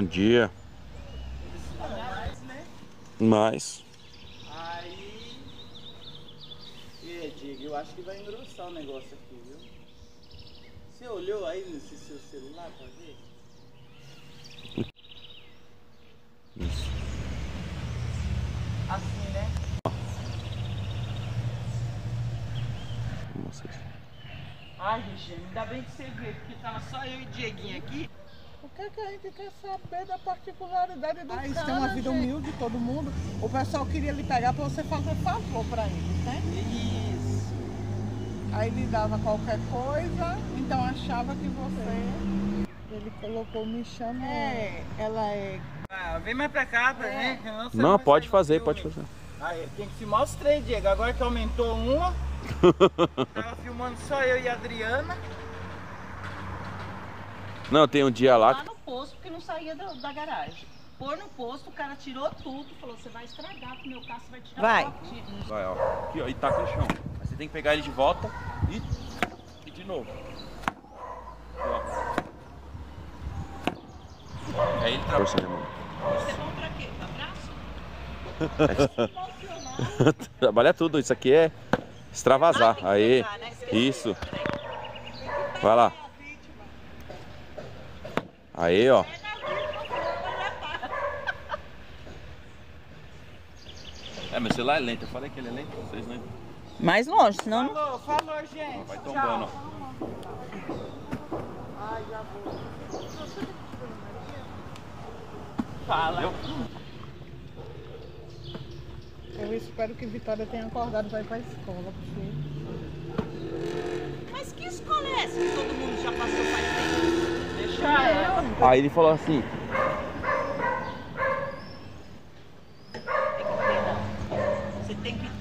dia. Mais. Aí... Diego, eu acho que vai engrossar o negócio aqui, viu? Você olhou aí nesse seu celular pra ver? Isso. Assim, né? Nossa. Ai, Regina, ainda bem que você veio, porque tava só eu e Dieguinho aqui. O que é que a gente quer saber da particularidade do cara, Isso tem uma vida humilde, todo mundo. O pessoal queria lhe pegar para você fazer favor para eles, né? Isso. Aí lhe dava qualquer coisa, então achava que você... Ele colocou me chamando. Ela é... Ah, vem mais pra cá, né? Não, pode fazer, pode fazer. Aí, tem que filmar os três, Diego. Agora que aumentou uma, tava filmando só eu e a Adriana. Não, tem um dia lá Lá no posto, porque não saía da garagem. Pôr no posto, o cara tirou tudo, falou, você vai estragar com o meu carro, você vai tirar Vai. Vai, ó. Aqui, ó, e taca no chão. Aí você tem que pegar ele de volta e de novo. Aqui, ó. Aí ele trabalha. Você é bom pra quê? Pra braço? Trabalha tudo. Isso aqui é extravasar. Aí. Isso. Vai lá. Aí, ó. É, meu celular é lento. Eu falei que ele é lento. Vocês não. Mais longe, senão... Falou, gente. Vai tombando, ó. Fala. Eu espero que Vitória tenha acordado para ir para a escola, porque... Mas que escola é essa que todo mundo já passou faz tempo? Deixa ela. Aí ele falou assim. Você tem que